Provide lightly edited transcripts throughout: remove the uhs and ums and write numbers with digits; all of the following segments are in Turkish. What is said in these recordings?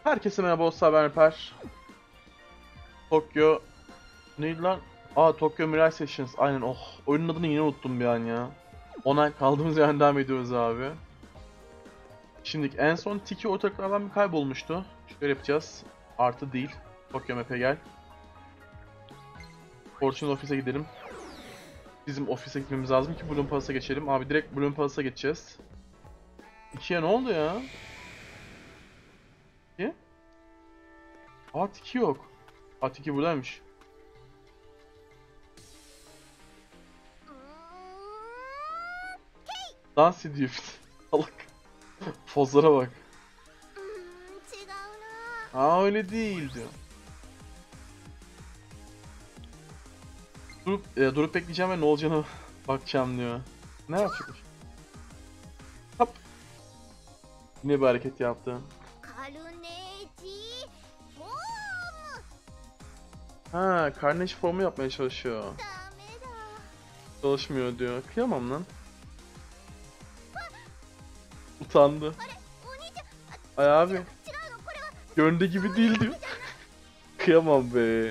Herkese merhaba, olsa ben Alper. Tokyo... Neydi lan? Tokyo Mirage Sessions. Aynen, oyunun adını yine unuttum bir an ya. Ona kaldığımız yerden devam ediyoruz abi. Şimdi en son Tiki ortaklardan bir kaybolmuştu. Şöyle yapacağız. Artı değil. Tokyo Map'e gel. Fortune ofise gidelim. Bizim ofise gitmemiz lazım ki Bloom Palace'a geçelim. Abi direkt Bloom Palace'a geçeceğiz. Tiki'ye ne oldu ya? Tiki? Tiki yok. Tiki buradaymış. Dans ediyor bir de. Salak. Pozlara bak. Öyle değil diyor. Durup bekleyeceğim ve ne olacağını bakacağım diyor. Ne yapıyormuş? Hop. Yine bir hareket yaptı. Carnage formu yapmaya çalışıyor. Çalışmıyor diyor. Kıyamam lan. Utandı. Ay abi. Göründüğü gibi değil diyor. Kıyamam be.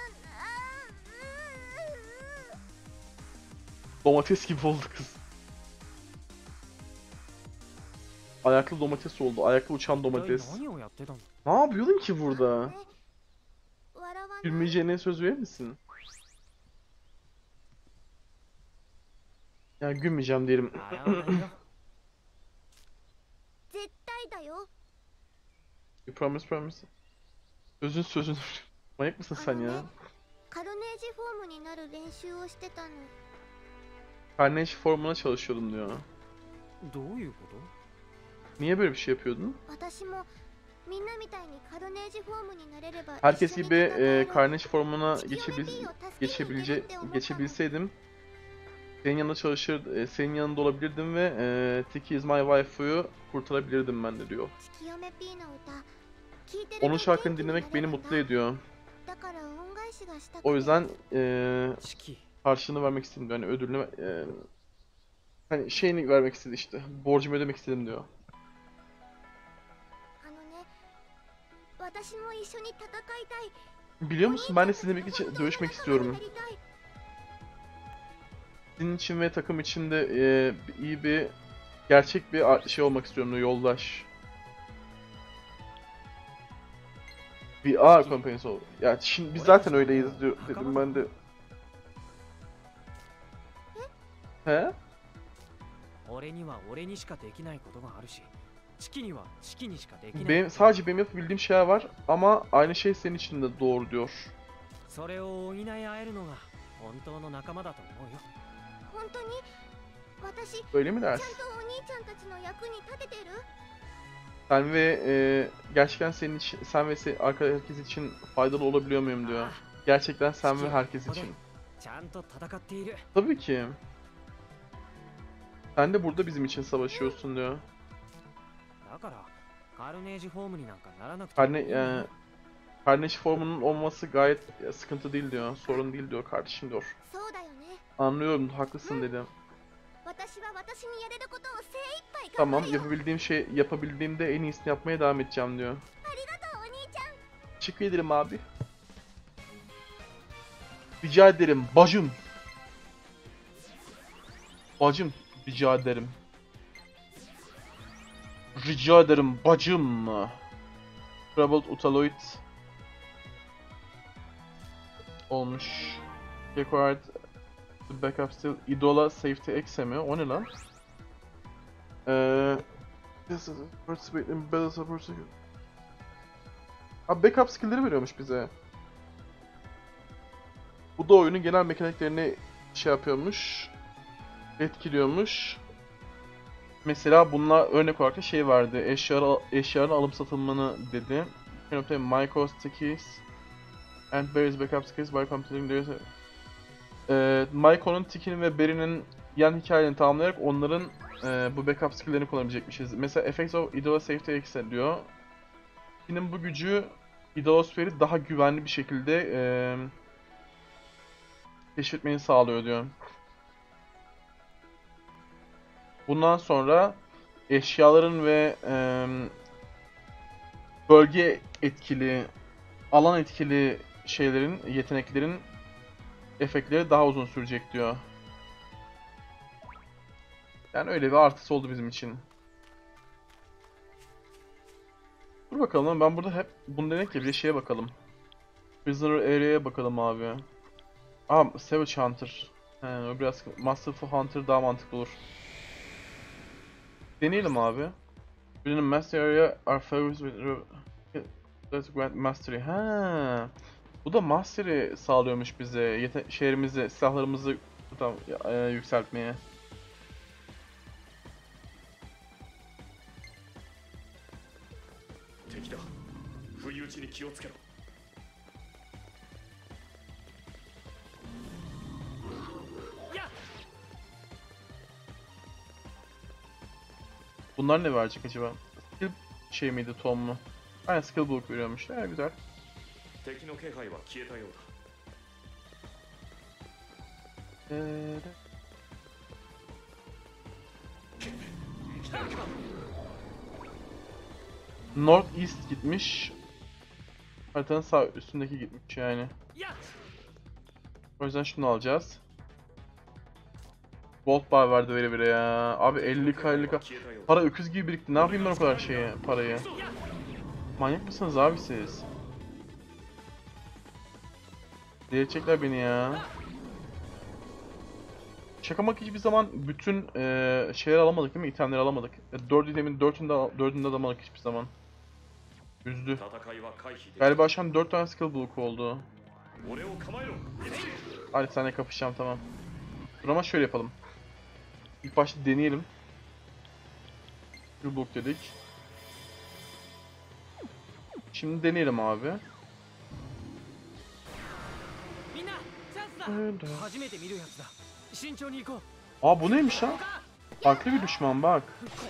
Domates gibi oldu kız. Ayaklı domates oldu. Ayaklı uçan domates. Ne yapıyordun ki burada? Gülmeyeceğine söz verir misin? Ya gülmeyeceğim diyelim. You promise. Sözün. Manyak mısın sen ya? Carnage formuna çalışıyordum diyor. Niye böyle bir şey yapıyordun? Herkes gibi Carnage formuna geçebilseydim senin yanında senin yanında olabilirdim ve Tiki is my waifu'yu kurtarabilirdim ben de diyor. Onun şarkını dinlemek beni mutlu ediyor. O yüzden karşılığını vermek istedim diyor. Hani ödülünü hani şeyini vermek istedi işte. Borcumu ödemek istedim diyor. Biliyor musun, ben de sizinle birlikte dövüşmek istiyorum. Sizin için ve takım için de iyi bir gerçek bir şey olmak istiyorum diyor, yoldaş. Bir kompanyası ol. Ya şimdi biz zaten öyleyiz diyor, dedim ben de. He? Sadece benim yapabildiğim şeyler var ama aynı şey senin için de doğru diyor. Öyle mi dersin? Sen ve gerçekten sen ve herkes için faydalı olabiliyor muyum diyor. Gerçekten sen ve herkes için. Tabii ki. Sen de burada bizim için savaşıyorsun diyor. Carnage formunun olması gayet sıkıntı değil diyor. Sorun değil diyor kardeşim diyor. Anlıyorum, haklısın dedim. Tamam, yapabildiğimde en iyisini yapmaya devam edeceğim diyor. Teşekkür ederim abi. Rica ederim bacım. Bacım, rica ederim. Rica ederim bacım. Troubled Utaloid olmuş. Required backup still. Idola safety exe mi? O ne lan? Participate in battle support. Abi backup skill'leri veriyormuş bize. Bu da oyunun genel mekaniklerini şey yapıyormuş. Etkiliyormuş. Mesela bununla örnek olarak da şey vardı. Eşyaların alım satılmanı dedi. Can obtain micro stickies and various backup skills by completing their... Maiko'nun, Tiki'nin ve Berry'nin yan hikayelerini tamamlayarak onların bu backup skill'lerini kullanabilecekmişiz. Mesela Effects of Idola Safety Exe diyor. Tiki'nin bu gücü idolosferi daha güvenli bir şekilde keşfetmeni sağlıyor diyor. Bundan sonra eşyaların ve bölge etkili, alan etkili şeylerin, yeteneklerin efektleri daha uzun sürecek diyor. Yani öyle bir artısı oldu bizim için. Dur bakalım, ben burada hep bunu denek ya, bir de şeye bakalım. Prisoner Area'ya bakalım abi. Aa, Savage Hunter. He, o biraz Masterful Hunter daha mantıklı olur. Deneyelim abi. Birinin Master Area are favorites with let's grant Mastery. Ha. Bu da Mastery sağlıyormuş bize. Şehrimizi, silahlarımızı tam yükseltmeye. 敵だ不意打ちに気をつけろ Bunlar ne verecek acaba? Skill şey miydi, Tom mu? Aynen, skill book veriyormuş. Güzel. 敵の気配は消えたようだ North East gitmiş. Haritanın sağ üstündeki gitmiş yani. O yüzden şunu alacağız. Bolt bar verdi vere vere ya. Abi 50k 50k. Para öküz gibi birikti. Ne yapayım ben o kadar şeyi, parayı? Manyak mısınız abi siz? Delirtecekler beni ya. Şakamak hiçbir zaman bütün şeyleri alamadık değil mi? İtemleri alamadık. 4 itemin 4'ünde de alamadık hiçbir zaman. Üzdü. Galiba şu an 4 tane skill block oldu. Hadi seninle kapışacağım, tamam. Dur ama şöyle yapalım. İlk başta deneyelim. Skill block dedik. Şimdi deneyelim abi. Aa, bu neymiş lan? Farklı bir düşman bak.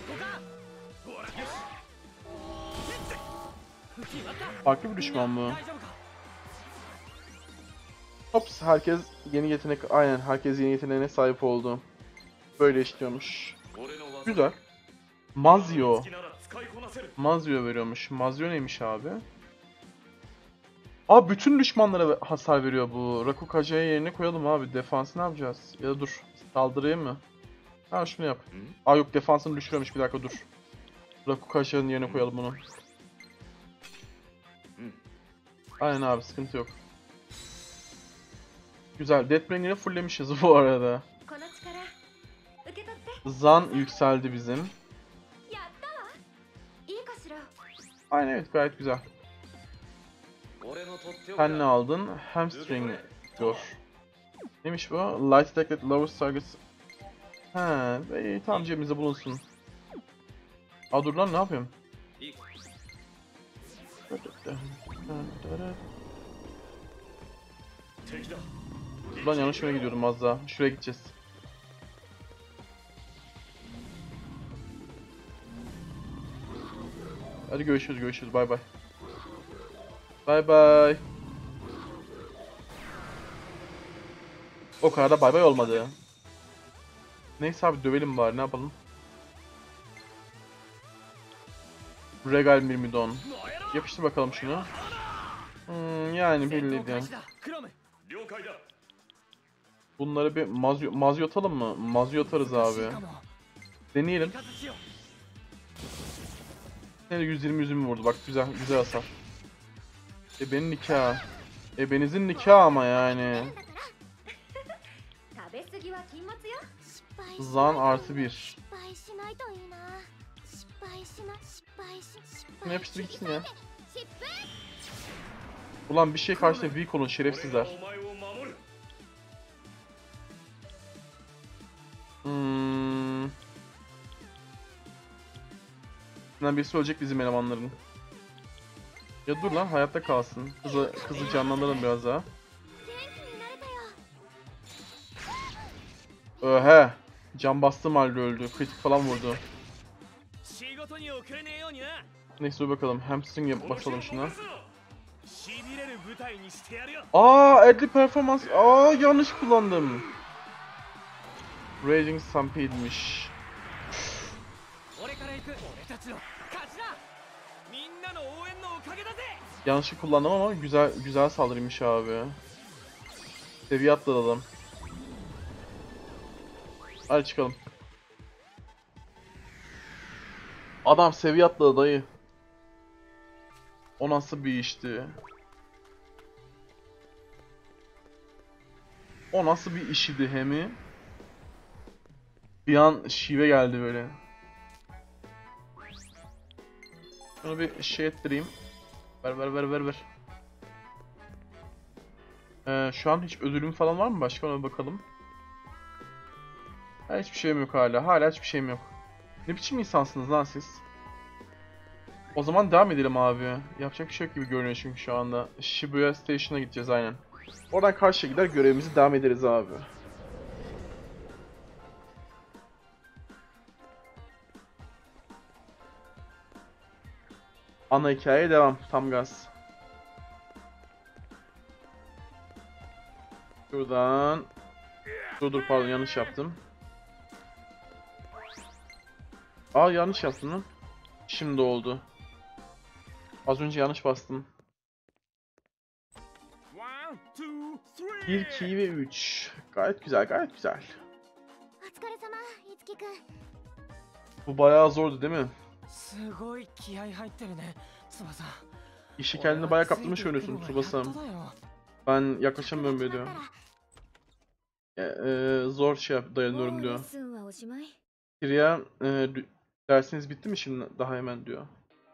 Farklı bir düşman bu. Hops, herkes yeni yetenek, aynen herkes yeni yeteneğine sahip oldu. Böyle işliyormuş. Güzel. Mazio. Mazio veriyormuş. Mazio neymiş abi? Aa, bütün düşmanlara hasar veriyor bu. Rakukaja'ya yerine koyalım abi. Defansı ne yapacağız? Ya da dur. Saldırıya mı? Ha, şunu yap. Aa yok, defansını düşürüyormuş, bir dakika dur. Rakukaja'nın yerine koyalım bunu. Aynen abi, sıkıntı yok. Güzel. Deathbringer'ı fulllemişiz bu arada. Zan yükseldi bizim. Aynen, evet, gayet güzel. Sen ne aldın? Hamstring diyor. Neymiş bu? Light attack that lowers targets. He, iyi, tamam, cebimizde bulunsun. Aa, dur lan, ne yapıyorum? Lan yanlış yöne gidiyordum az daha. Şuraya gideceğiz. Hadi görüşürüz. Bay bay. Bay bay. O kadar da bay bay olmadı. Neyse abi, dövelim bari, ne yapalım. Regal Myrmidon. Yapıştır bakalım şunu. Yani belliydi. Bunları bir mazyo atalım mı? Mazyo atarız abi. Deneyelim. Yine de 120 vurdu, bak güzel hasar. Benim nikah. Ebenizin nikahı ama yani. Zan +1. Ne yapıştır gitsin ya. Ulan bir şey karşısında weak olun şerefsizler. Birisi ölecek bizim elemanların. Ya dur lan, hayatta kalsın. Kızı canlandıralım biraz daha. Öhe. Can bastığım halde öldü. Kritik falan vurdu. Neyse, dur bakalım. Hamstring yap basalım şuna. Aa, adli performans. Aa, yanlış kullandım. Raging Stampede'miş. Yanlışlıkla kullandım ama güzel saldırıymış abi. Seviye atladı adam. Hadi çıkalım. Adam seviye atladı dayı. O nasıl bir işti? O nasıl bir işidi hemi? Bir an şive geldi böyle. Şunu bir şey ettireyim. Ver. Şu an hiç ödülüm falan var mı? Başka ona bakalım. Ha, hiçbir şeyim yok hala. Hala hiçbir şeyim yok. Ne biçim insansınız lan siz? O zaman devam edelim abi. Yapacak bir şey yok gibi görünüyor çünkü şu anda. Shibuya Station'a gideceğiz aynen. Oradan karşıya gider görevimizi devam ederiz abi. Ana hikayeye devam. Tam gaz. Şuradan. Dur pardon yanlış yaptım. Aa yanlış yaptım lan. Şimdi oldu. Az önce yanlış bastım. 1, 2 ve 3. Gayet güzel. Bu bayağı zordu değil mi? İşi kendine bayağı kaptırmış görünüyorsun Tsubasa. Ben yaklaşamıyorum böyle diyor. Zor dayanıyorum diyor. Kirya, dersiniz bitti mi şimdi daha hemen diyor.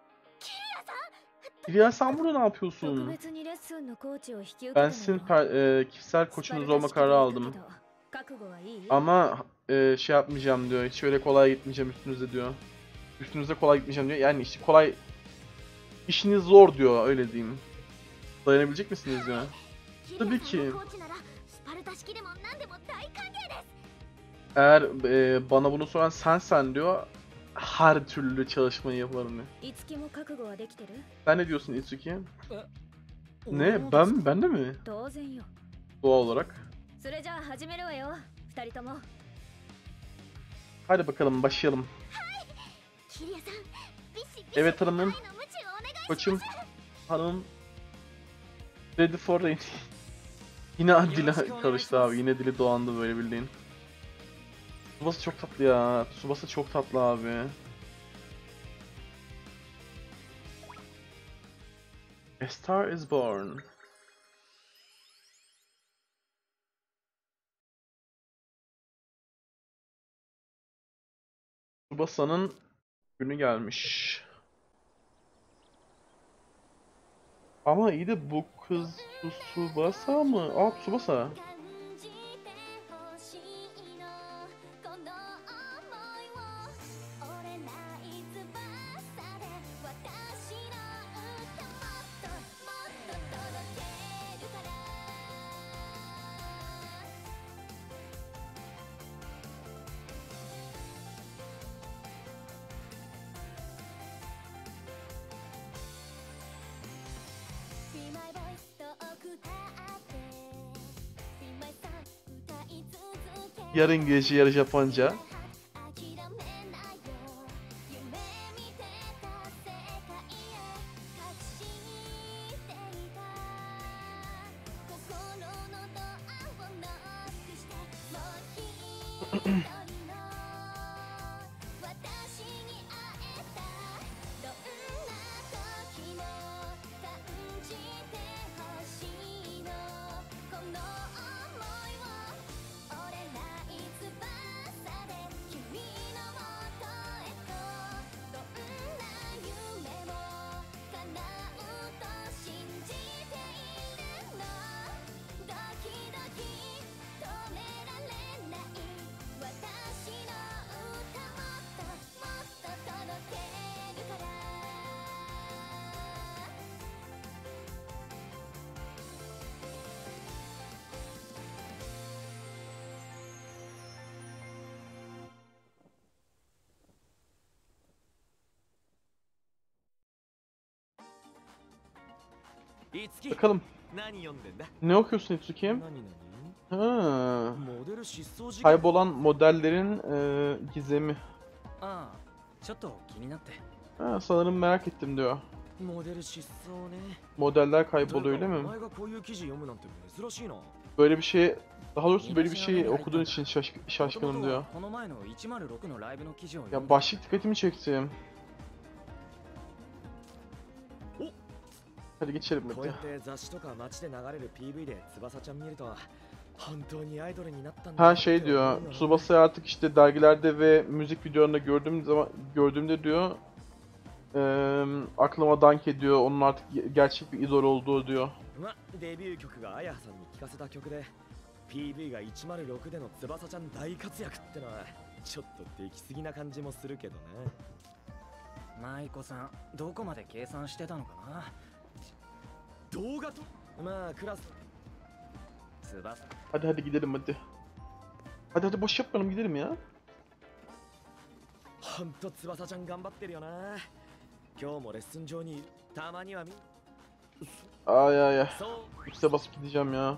Kirya sen burada ne yapıyorsun? Ben sizin kişisel koçunuz olma kararı aldım. Ama şey yapmayacağım diyor. Hiç öyle kolay gitmeyeceğim üstünüze diyor. Üstünüze kolay gitmeyeceğim diyor. Yani işte kolay... İşiniz zor diyor öyle diyeyim. Dayanabilecek misiniz diyor. Tabii ki. Eğer bana bunu soran sensen diyor. Her türlü çalışmayı yaparım diyor. Sen ne diyorsun Itsuki? Ne? Ben de mi? Doğal olarak. Hadi bakalım başlayalım. Evet hanımım. Koçum. Hanımım. Ready for rain. Yine dili karıştı abi. Yine dili dolandı böyle bildiğin. Tsubasa çok tatlı ya. Tsubasa çok tatlı abi. A Star is Born. Tsubasa'nın günü gelmiş. Ama iyi de bu kız Tsubasa mı? Aa Tsubasa. Yarı İngilizce, yarı Japonca. Bakalım. Ne okuyorsun Itsuki? Ha. Kaybolan modellerin gizemi. Ha, sanırım merak ettim diyor. モデル失踪ね。 Modeller kayboluyor öyle お mi? 前がこういう記事読むなんて珍しいな。 Böyle bir şey, daha doğrusu böyle bir şey okuduğun için şaşkınım diyor. この前の106のライブの記事を読 Ya んだ。 başlık dikkatimi çekti. Hadi geçelim こうや hadi. って雑誌とか街で流れる PV で翼ちゃん見ると本当にアイドルになったんだ Ha şey diyor, Tsubasa'yı artık işte dergilerde ve müzik videolarında gördüğümde diyor, aklıma dank ediyor, onun artık gerçek bir idol olduğu diyor. まあデビュー曲が彩葉さんに聴かせた曲で PV が106での翼ちゃん大活躍ってのはちょっとできすぎな感じもするけどね。舞子さんどこまで計算してたのかな。動画とまあクラス翼 Hadi hadi gidelim hadi. Hadi hadi boş yapmayalım gidelim ya. ほんと翼ちゃん頑張ってるよな。今日もレッスン場にいる。たまには見 Ay ay ay. そう X'e basıp gideceğim ya.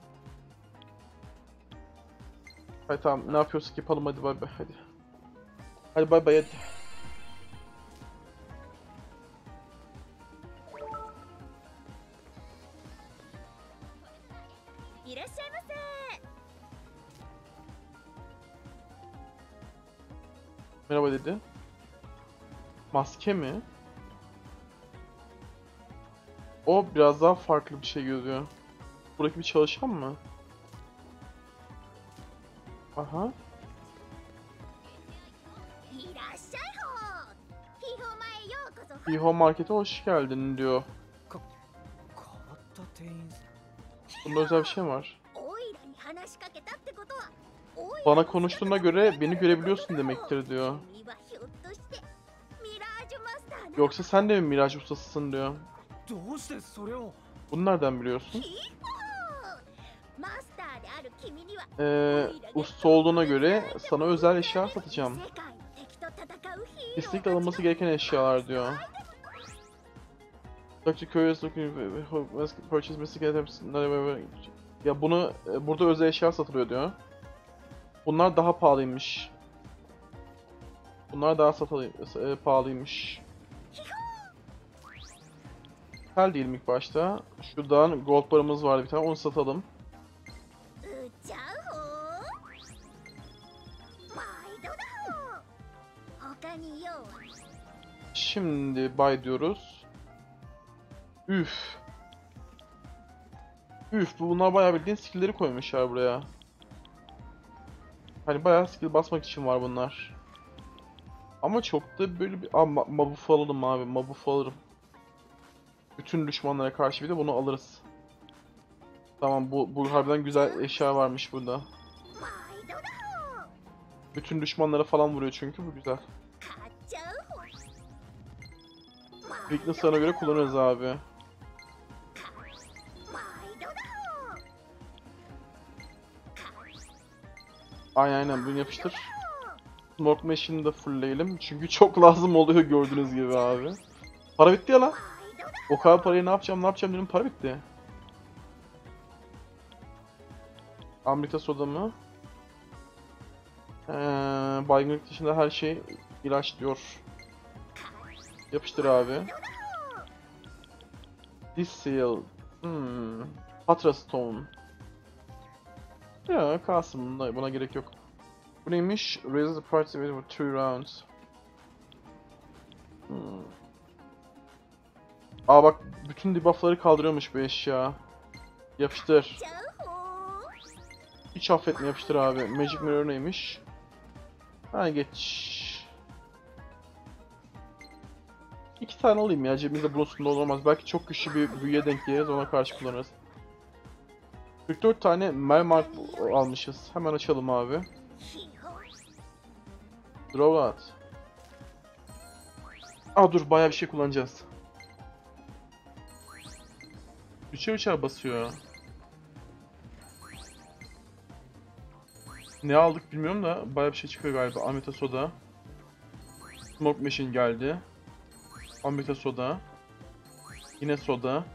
Hadi tamam ne yapıyorsak yapalım hadi bay bay hadi. Hadi bay bay hadi. Merhaba dedi. Maske mi? O biraz daha farklı bir şey gözüyor. Buradaki bir çalışan mı? Aha. Piho Market'e hoş geldin diyor. 変わった店員さん。 Bunda özel bir şey mi var? Bana konuştuğuna göre beni görebiliyorsun demektir diyor. Yoksa sen de mi Mirage ustasısın diyor. どうしてそれを。 Bunu nereden biliyorsun? Usta olduğuna göre sana özel eşya satacağım. Kesinlikle alınması gereken eşyalar diyor. Dr. Curious looking purchase missing items. Ya bunu burada özel eşya satılıyor diyor. Bunlar daha pahalıymış. Bunlar daha pahalıymış. Hel değilim ilk başta. Şuradan gold barımız vardı bir tane onu satalım. Şimdi buy diyoruz. Üf. Üf bunlar bayağı bildiğin skill'leri koymuşlar buraya. Hani bayağı skill basmak için var bunlar. Ama çok da böyle bir... Aa mabuff alalım abi mabuff alırım. Bütün düşmanlara karşı bir de bunu alırız. Tamam bu harbiden güzel eşya varmış burada. Bütün düşmanlara falan vuruyor çünkü bu güzel. Weakness'larına göre kullanırız abi. Aynen bunu yapıştır. Smoke Machine'i de fullleyelim çünkü çok lazım oluyor gördüğünüz gibi abi. Para bitti ya lan. O kadar parayı ne yapacağım dedim para bitti. Amrita soda mı? Baygınlık dışında her şey ilaç diyor. Yapıştır abi. This seal. Patra Stone. Ya kalsın buna gerek yok. Bu neymiş? Raise the party with 2 rounds. Aa bak bütün debuffları kaldırıyormuş bu eşya. Yapıştır. Hiç affetme yapıştır abi. Magic Mirror neymiş? Ha geç. 2 tane alayım ya cebimizde bulunsun olmaz. Belki çok güçlü bir büyüye denk geliriz ona karşı kullanırız. 44 tane Mermark almışız. Hemen açalım abi. Draw at. Aa dur bayağı bir şey kullanacağız. Üçer basıyor. Ne aldık bilmiyorum da bayağı bir şey çıkıyor galiba. Amrita soda. Smoke Machine geldi. Amrita soda. Yine soda.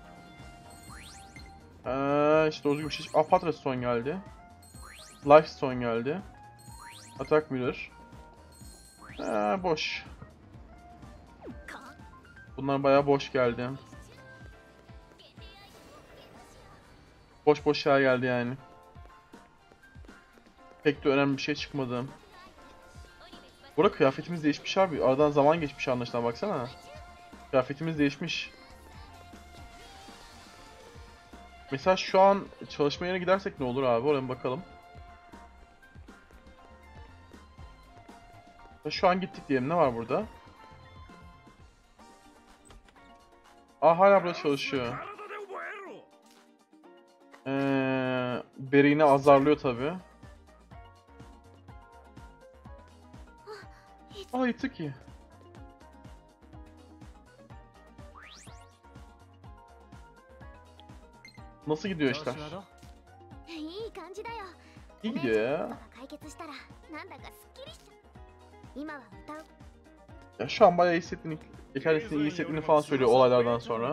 İşte o gibi bir şey. Patra Stone geldi. Life Stone geldi. Attack Mirror. Boş. Bunlar bayağı boş geldi. Boş boş şeyler geldi yani. Pek de önemli bir şey çıkmadı. Burada kıyafetimiz değişmiş abi. Aradan zaman geçmiş anlaşılan, baksana. Kıyafetimiz değişmiş. Mesela şu an çalışma yerine gidersek ne olur abi? Oraya bakalım. Şu an gittik diyelim. Ne var burada? Aa, hala burada çalışıyor. Beri'ni azarlıyor tabi. Aa, Itsuki. Nasıl gidiyor işler? いい感じだよ。 İyi gidiyor ya. が解決したらなんだかすっきりしちゃう。今は歌う。 Ya şu an bayağı iyi hissettiğini, kendisini iyi hissettiğini falan söylüyor olaylardan sonra.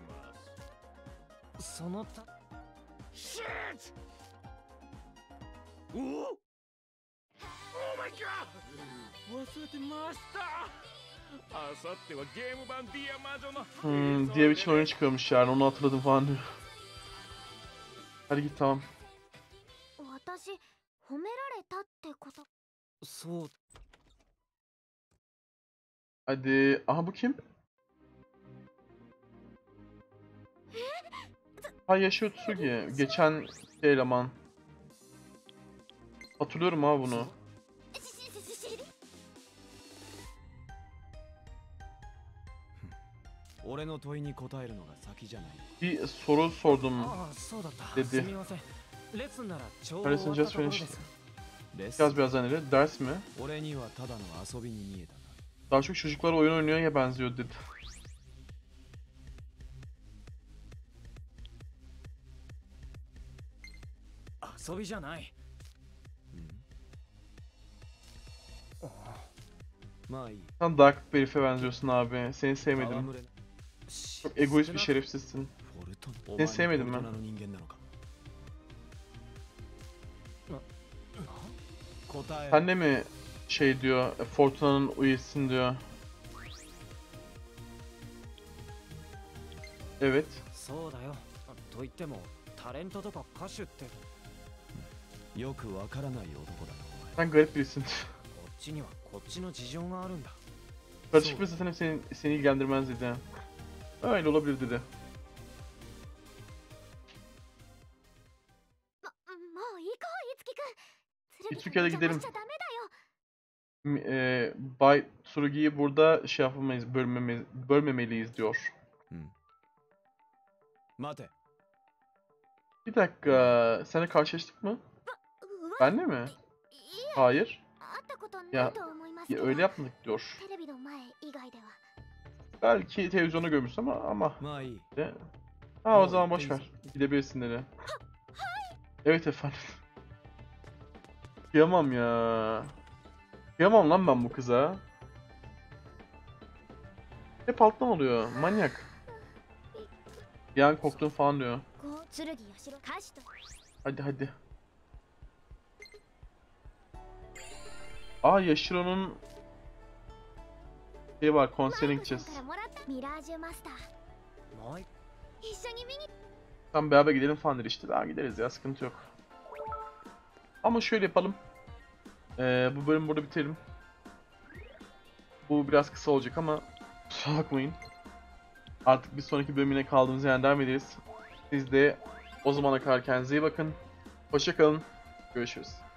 そのたシェットおおオーマイガー忘れてましたあさってはゲーム版ディア魔女の Diğer için oyun çıkıyormuş yani, onu hatırladım falan diyor. Hadi git, tamam. 私褒められたってこと。 そう Hadi. Aha, bu kim? Ha, Yashio Tsugi. Geçen eleman. Hatırlıyorum ha bunu. 俺の問いに答えるのが先じゃない。 Bir soru sordum ああ、そうだった。 dedi. すみません。レッスンならちょうど Lesson 終わった just ところ finished. です。レッスン Biraz birazdan ileri. Ders mi? 俺にはただの遊びに見えたな。 Daha çok çocuklar oyun oynuyor ya benziyor dedi. 遊びじゃない。まあいい。 Sen Dark Brief'e benziyorsun abi. Seni sevmedim. 戯れ Çok egoist bir şerefsizsin. フォルトン Seni sevmedim お前 ben. もフォルトナの人間なのか。答え Sen de mi şey diyor, Fortuna'nın üyesisin diyor. Evet. そうだよ。と言ってもタレントとか歌手ってよくわからない男だなお前。 Sen garip birisin. こっちにはこっちの事情があるんだ。 Karışık bir zaten seni ilgilendirmez dedi. Öyle olabilir dedi. もう行こう、いつきくん。 İtsuki'ye 邪 gidelim. 魔しちゃダメだよ。 Bay Tsurugi'yi burada şey yapamayız, bölmemeliyiz diyor. 待て。 Bir dakika, seninle karşılaştık mı? うわ、 Benle mi? いいえ、 Hayır. 会ったことな Ya, いと思いますけ ya ど。 öyle yapmadık diyor. テレビの前以外では。 Belki televizyonda görmüş ama まあいい。 de. Ha, o zaman boş ver. Gidebilirsin dedi. Evet efendim. Kıyamam ya. Kıyamam lan ben bu kıza. Hep alttan oluyor. Manyak. Bir an korktum falan diyor. こう剣や城歌手と。 Hadi hadi. Aa, Yashiro'nun şey var, konserine マイコさん gideceğiz. からもらったミラージュマスター。 もう一一緒に見に。 Tam beraber gidelim falan dedi işte. Daha gideriz ya, sıkıntı yok. Ama şöyle yapalım. Bu bölümü burada bitirelim. Bu biraz kısa olacak ama kusura bakmayın. Artık bir sonraki bölümüne kaldığımız yerden devam ederiz. Siz de o zamana kadar kendinize iyi bakın. Hoşça kalın. Görüşürüz.